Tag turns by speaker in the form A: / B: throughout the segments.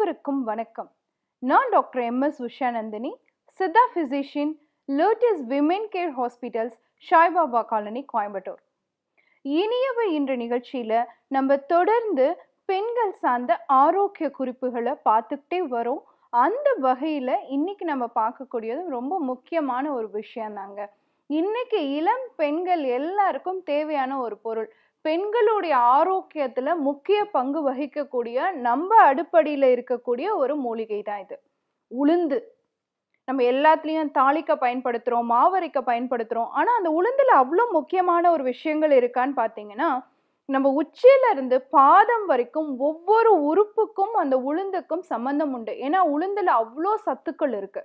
A: அனைவருக்கும் வணக்கம். நான் doctor M S. Ushanandini, Siddha physician, lotus women care hospitals, Saibaba colony, Coimbatore. இனியவை இன்ற நிகழ்ச்சியில நம்ம தொடர்ந்து பெண்கள் சார்ந்த ஆரோக்கிய குறிப்புகளை பார்த்துக்கிட்டே வரோம். அந்த வகையில இன்னைக்கு நம்ம பார்க்கக்கூடியது ரொம்ப முக்கியமான ஒரு விஷயம் தாங்க. இன்னைக்கு இளம் பெண்கள் எல்லாருக்கும் தேவையான ஒரு பொருள். பெண்களுடைய ஆரோக்கியத்துல முக்கிய பங்கு வகிக்கக்கூடிய நம்ம அடுப்படியில இருக்கக்கூடிய ஒரு மூலிகை தான் இது, உளுந்து. நம்ம எல்லாத்துலயும் தாளிக்க பயன்படுத்துறோம், மாவரைக்க பயன்படுத்துறோம். ஆனா அந்த உளுந்துல அவ்வளவு முக்கியமான ஒரு விஷயங்கள் இருக்கான்னு பாத்தீங்கன்னா, நம்ம உச்சியில இருந்து பாதம் வரைக்கும் ஒவ்வொரு உறுப்புக்கும் அந்த உளுந்துக்கும் சம்பந்தம் உண்டு. ஏன்னா உளுந்துல அவ்வளோ சத்துக்கள் இருக்கு.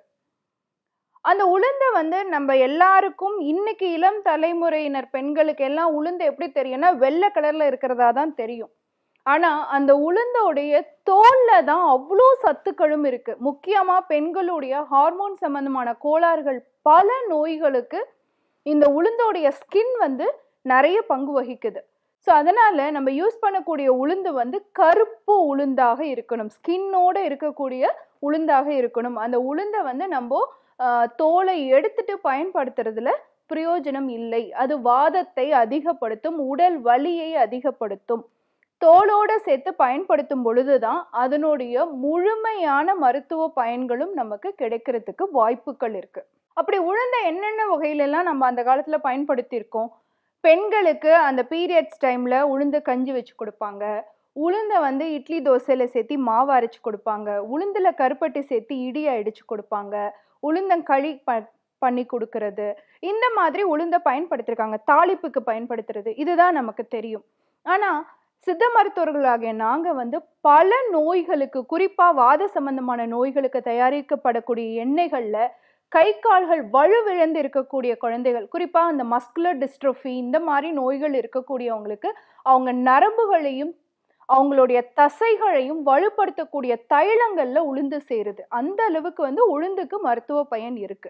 A: அந்த உளுந்தை நம்ம எல்லாருக்கும் இன்னைக்கு இளம் தலைமுறையினர் பெண்களுக்கு எல்லாம் உளுந்து எப்படி தெரியும்னா வெள்ளை கலர்ல இருக்கிறதா தான் தெரியும். ஆனா அந்த உளுந்தோடைய தோல்ல தான் அவ்வளோ சத்துக்களும் இருக்கு. முக்கியமா பெண்களுடைய ஹார்மோன் சம்பந்தமான கோளாறுகள், பல நோய்களுக்கு இந்த உளுந்தோடைய ஸ்கின் நிறைய பங்கு வகிக்குது. ஸோ அதனால நம்ம யூஸ் பண்ணக்கூடிய உளுந்து கருப்பு உளுந்தாக இருக்கணும், ஸ்கின்னோட இருக்கக்கூடிய உளுந்தாக இருக்கணும். அந்த உளுந்தை நம்ம தோலை எடுத்துட்டு பயன்படுத்துறதுல பிரயோஜனம் இல்லை. அது வாதத்தை அதிகப்படுத்தும், உடல் வலியை அதிகப்படுத்தும். தோலோட சேர்த்து பயன்படுத்தும் பொழுதுதான் அதனுடைய முழுமையான மருத்துவ பயன்களும் நமக்கு கிடைக்கிறதுக்கு வாய்ப்புகள் இருக்கு. அப்படி உளுந்த என்னென்ன வகையிலெல்லாம் நம்ம அந்த காலத்துல பயன்படுத்தி இருக்கோம். பெண்களுக்கு அந்த பீரியட்ஸ் டைம்ல உளுந்து கஞ்சி வச்சு கொடுப்பாங்க. உளுந்த இட்லி தோசையில சேர்த்து மாவு அரைச்சு கொடுப்பாங்க. உளுந்துல கருப்பட்டி சேர்த்து இடியை அடிச்சு கொடுப்பாங்க. உளுந்தங்களி பண்ணி கொடுக்கறது, இந்த மாதிரி உளுந்த பயன்படுத்திருக்காங்க. தாளிப்புக்கு பயன்படுத்துறது, இதுதான் நமக்கு தெரியும். ஆனா சித்த மருத்துவர்களாகிய நாங்க பல நோய்களுக்கு, குறிப்பா வாத சம்பந்தமான நோய்களுக்கு தயாரிக்கப்படக்கூடிய எண்ணெய்கள்ல கை கால்கள் வலுவிழந்து இருக்கக்கூடிய குழந்தைகள், குறிப்பா அந்த மஸ்குலர் டிஸ்ட்ரோஃபி, இந்த மாதிரி நோய்கள் இருக்கக்கூடியவங்களுக்கு அவங்க நரம்புகளையும் அவங்களுடைய தசைகளையும் வலுப்படுத்தக்கூடிய தைலங்கள்ல உளுந்து சேருது. அந்த அளவுக்கு உளுந்துக்கு மருத்துவ பயன் இருக்கு.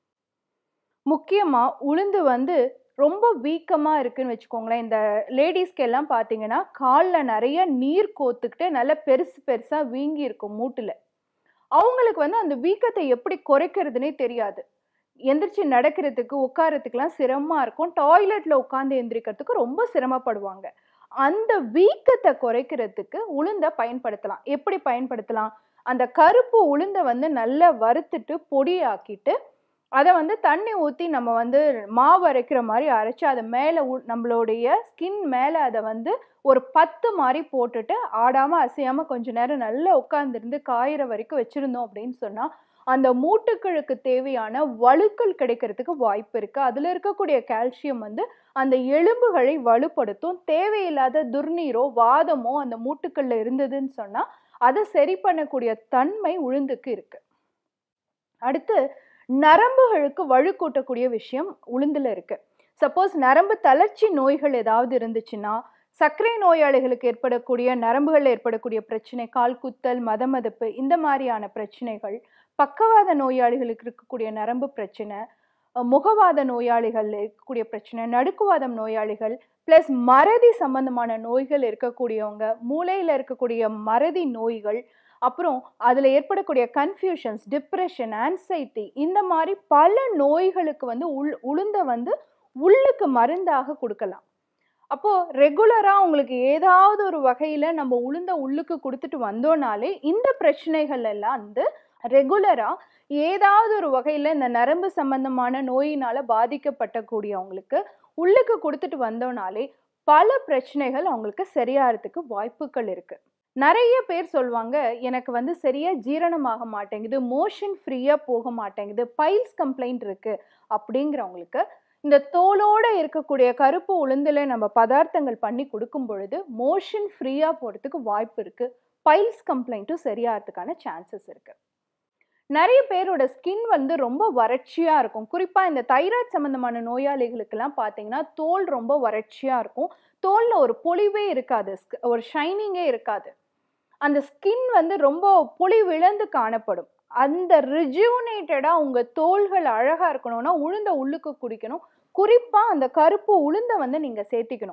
A: முக்கியமா உளுந்து ரொம்ப வீக்கமா இருக்குன்னு வச்சுக்கோங்களேன். இந்த லேடிஸ்க்கு எல்லாம் பாத்தீங்கன்னா கால்ல நிறைய நீர் கோத்துக்கிட்டு நல்ல பெருசு பெருசா வீங்கி இருக்கும் மூட்டுல. அவங்களுக்கு அந்த வீக்கத்தை எப்படி குறைக்கிறதுனே தெரியாது. எந்திரிச்சு நடக்கிறதுக்கு, உட்காரத்துக்குலாம் சிரமமா இருக்கும். டாய்லெட்ல உட்கார்ந்து எந்திரிக்கிறதுக்கு ரொம்ப சிரமப்படுவாங்க. அந்த வீக்கத்தை குறைக்கிறதுக்கு உளுந்த பயன்படுத்தலாம். எப்படி பயன்படுத்தலாம்? அந்த கருப்பு உளுந்த நல்லா வறுத்துட்டு பொடியாக்கிட்டு அதை தண்ணி ஊத்தி நம்ம மாவு அரைக்கிற மாதிரி அரைச்சு அதை மேல நம்மளுடைய ஸ்கின் மேல அதை ஒரு 10 மாதிரி போட்டுட்டு ஆடாம அசையாம கொஞ்ச நேரம் நல்லா உட்கார்ந்துருந்து காயிற வரைக்கும் வச்சிருந்தோம் அப்படின்னு சொன்னா அந்த மூட்டுக்களுக்கு தேவையான வலுக்கள் கிடைக்கிறதுக்கு வாய்ப்பு இருக்கு. அதுல இருக்கக்கூடிய கால்சியம் அந்த எலும்புகளை வலுப்படுத்தும். தேவையில்லாத துர்நீரோ வாதமோ அந்த மூட்டுக்கள்ல இருந்ததுன்னு சொன்னா அதை சரி பண்ணக்கூடிய தன்மை உளுந்துக்கு இருக்கு. அடுத்து நரம்புகளுக்கு வலு கூட்டக்கூடிய விஷயம் உளுந்துல இருக்கு. சப்போஸ் நரம்பு தளர்ச்சி நோய்கள் ஏதாவது இருந்துச்சுன்னா, சர்க்கரை நோயாளிகளுக்கு ஏற்படக்கூடிய நரம்புகள் ஏற்படக்கூடிய பிரச்சனை, கால் குத்தல், மதமதப்பு, இந்த மாதிரியான பிரச்சனைகள், பக்கவாத நோயாளிகளுக்கு இருக்கக்கூடிய நரம்பு பிரச்சனை, முகவாத நோயாளிகள் இருக்கக்கூடிய பிரச்சனை, நடுக்குவாதம் நோயாளிகள், பிளஸ் மறதி சம்பந்தமான நோய்கள் இருக்கக்கூடியவங்க, மூளையில இருக்கக்கூடிய மறதி நோய்கள், அப்புறம் அதுல ஏற்படக்கூடிய கன்ஃபியூஷன்ஸ், டிப்ரெஷன், ஆன்சைட்டி, இந்த மாதிரி பல நோய்களுக்கு உளுந்த உள்ளுக்கு மருந்தாக கொடுக்கலாம். அப்போ ரெகுலரா உங்களுக்கு ஏதாவது ஒரு வகையில நம்ம உளுந்த உள்ளுக்கு கொடுத்துட்டு வந்தோம்னாலே இந்த பிரச்சனைகள் எல்லாம் ரெகுலரா ஏதாவது ஒரு வகையில இந்த நரம்பு சம்பந்தமான நோயினால பாதிக்கப்பட்டக்கூடியவங்களுக்கு உள்ளுக்கு கொடுத்துட்டு வந்தோம்னாலே பல பிரச்சனைகள் அவங்களுக்கு சரியாகிறதுக்கு வாய்ப்புகள் இருக்கு. நிறைய பேர் சொல்லுவாங்க, எனக்கு சரியா ஜீரணமாக மாட்டேங்குது, மோஷன் ஃப்ரீயா போக மாட்டேங்குது, பைல்ஸ் கம்ப்ளைண்ட் இருக்கு அப்படிங்கிறவங்களுக்கு இந்த தோலோட இருக்கக்கூடிய கருப்பு உளுந்துல நம்ம பதார்த்தங்கள் பண்ணி கொடுக்கும் பொழுது மோஷன் ஃப்ரீயா போறதுக்கு வாய்ப்பு இருக்கு. பைல்ஸ் கம்ப்ளைண்ட்டும் சரியாகிறதுக்கான சான்சஸ் இருக்கு. நிறைய பேரோட ஸ்கின் ரொம்ப வறட்சியா இருக்கும். குறிப்பா இந்த தைராய்டு சம்பந்தமான நோயாளிகளுக்கு எல்லாம் பாத்தீங்கன்னா தோல் ரொம்ப வறட்சியா இருக்கும். தோல்ல ஒரு பொலிவே இருக்காது, ஒரு ஷைனிங்கே இருக்காது. அந்த ஸ்கின் ரொம்ப பொலிவிழந்து காணப்படும். அந்த ரிஜுவனேட்டடா உங்க தோள்கள் அழகா இருக்கணும்னா உளுந்த உள்ளுக்கு குடிக்கணும். குறிப்பா அந்த கருப்பு உளுந்த நீங்க சேர்த்திக்கணும்.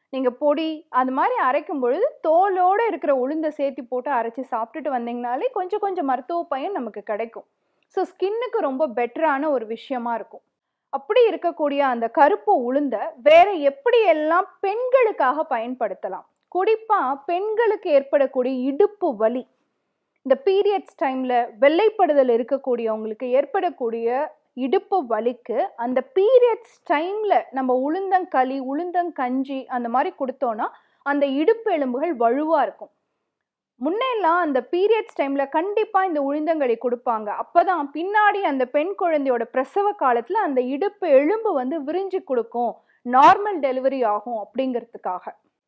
A: நீங்க பொடி அது மாதிரி அரைக்கும் பொழுது தோலோட இருக்கிற உளுந்தை சேர்த்து போட்டு அரைச்சி சாப்பிட்டுட்டு வந்தீங்கனாலே கொஞ்சம் கொஞ்சம் மருத்துவ பயன் நமக்கு கிடைக்கும். ஸோ ஸ்கின்னுக்கு ரொம்ப பெட்டரான ஒரு விஷயமா இருக்கும். அப்படி இருக்கக்கூடிய அந்த கருப்பு உளுந்த வேற எப்படி எல்லாம் பெண்களுக்காக பயன்படுத்தலாம்? குறிப்பா பெண்களுக்கு ஏற்படக்கூடிய இடுப்பு வலி, இந்த பீரியட்ஸ் டைம்ல வெள்ளைப்படுதல் இருக்கக்கூடியவங்களுக்கு ஏற்படக்கூடிய இடுப்பு வலிக்கு அந்த பீரியட்ஸ் டைம்ல நம்ம உளுந்தங்களி, உளுந்தங்கஞ்சி அந்த மாதிரி கொடுத்தோம்னா அந்த இடுப்பு எலும்புகள் வலுவா இருக்கும். முன்னெல்லாம் அந்த பீரியட்ஸ் டைம்ல கண்டிப்பா இந்த உளுந்தங்களி கொடுப்பாங்க. அப்பதான் பின்னாடி அந்த பெண் குழந்தையோட பிரசவ காலத்துல அந்த இடுப்பு எலும்பு வந்து விரிஞ்சு கொடுக்கும், நார்மல் டெலிவரி ஆகும் அப்படிங்கிறதுக்காக.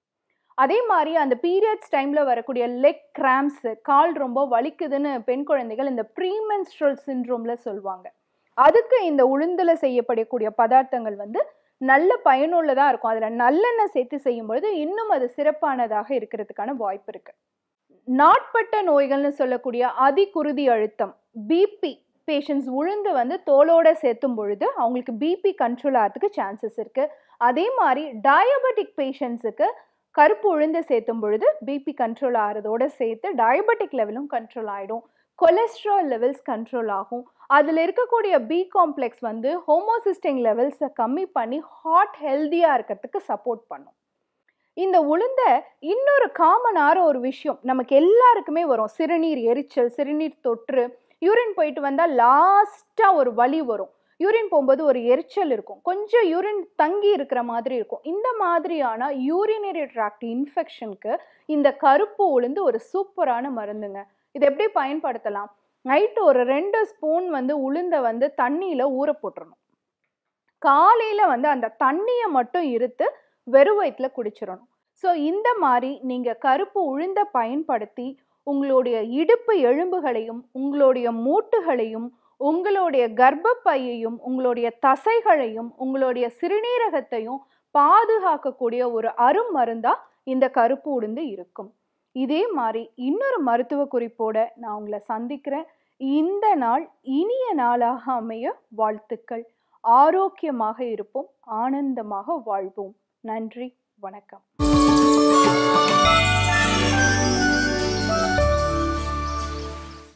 A: அதே மாதிரி அந்த பீரியட்ஸ் டைம்ல வரக்கூடிய லெக் கிராம்ஸ், கால் ரொம்ப வலிக்குதுன்னு பெண் குழந்தைகள் இந்த ப்ரீமென்ஸ்ட்ரல் சிண்ட்ரோம்ல சொல்லுவாங்க. அதுக்கு இந்த உளுந்துல செய்யப்படக்கூடிய பதார்த்தங்கள் வந்து நல்ல பயனுள்ளதா இருக்கும். அதுல நல்லெண்ணெய் சேர்த்து செய்யும் பொழுது இன்னும் அது சிறப்பானதாக இருக்கிறதுக்கான வாய்ப்பு இருக்கு. நாட்பட்ட நோய்கள்னு சொல்லக்கூடிய அதிகுருதி அழுத்தம், பிபி பேஷண்ட்ஸ் உளுந்து வந்து தோலோட சேர்த்தும் பொழுது அவங்களுக்கு பிபி கண்ட்ரோல் ஆகிறதுக்கு சான்சஸ் இருக்கு. அதே மாதிரி டயபெட்டிக் பேஷண்ட்ஸுக்கு கருப்பு உளுந்து சேர்த்தும் பொழுது பிபி கண்ட்ரோல் ஆகிறதோட சேர்த்து டயபெட்டிக் லெவலும் கண்ட்ரோல் ஆகிடும். கொலஸ்ட்ரால் லெவல்ஸ் கண்ட்ரோல் ஆகும். அதில் இருக்கக்கூடிய பி காம்ப்ளெக்ஸ் வந்து ஹோமோசிஸ்டின் லெவல்ஸை கம்மி பண்ணி ஹார்ட் ஹெல்த்தியாக இருக்கிறதுக்கு சப்போர்ட் பண்ணும். இந்த உளுந்த இன்னொரு காமனான ஒரு விஷயம் நமக்கு எல்லாருக்குமே வரும். சிறுநீர் எரிச்சல், சிறுநீர் தொற்று, யூரின் போயிட்டு வந்தால் லாஸ்ட்டாக ஒரு வலி வரும். யூரின் போகும்போது ஒரு எரிச்சல் இருக்கும், கொஞ்சம் யூரின் தங்கி இருக்கிற மாதிரி இருக்கும். இந்த மாதிரியான யூரினரி ட்ராக்ட் இன்ஃபெக்ஷனுக்கு இந்த கருப்பு உளுந்து ஒரு சூப்பரான மருந்துங்க. இது எப்படி பயன்படுத்தலாம்? நைட்டு ஒரு 2 ஸ்பூன் வந்து உளுந்தை வந்து தண்ணியில் ஊற போட்டுறணும். காலையில் வந்து அந்த தண்ணியை மட்டும் இருத்து வெறும் வயிற்றுல குடிச்சிடணும். ஸோ இந்த மாதிரி நீங்கள் கருப்பு உளுந்தை பயன்படுத்தி உங்களுடைய இடுப்பு எலும்புகளையும், உங்களுடைய மூட்டுகளையும், உங்களுடைய கர்ப்பப்பையையும், உங்களுடைய தசைகளையும், உங்களுடைய சிறுநீரகத்தையும் பாதுகாக்கக்கூடிய ஒரு அருமருந்தா இந்த கருப்பு உளுந்து இருக்கும். இதே மாதிரி இன்னொரு மருத்துவ குறிப்போட நான் உங்களை சந்திக்கிறேன். இந்த நாள் இனிய நாளாக அமைய வாழ்த்துக்கள். ஆரோக்கியமாக இருப்போம், ஆனந்தமாக வாழ்வோம். நன்றி, வணக்கம்.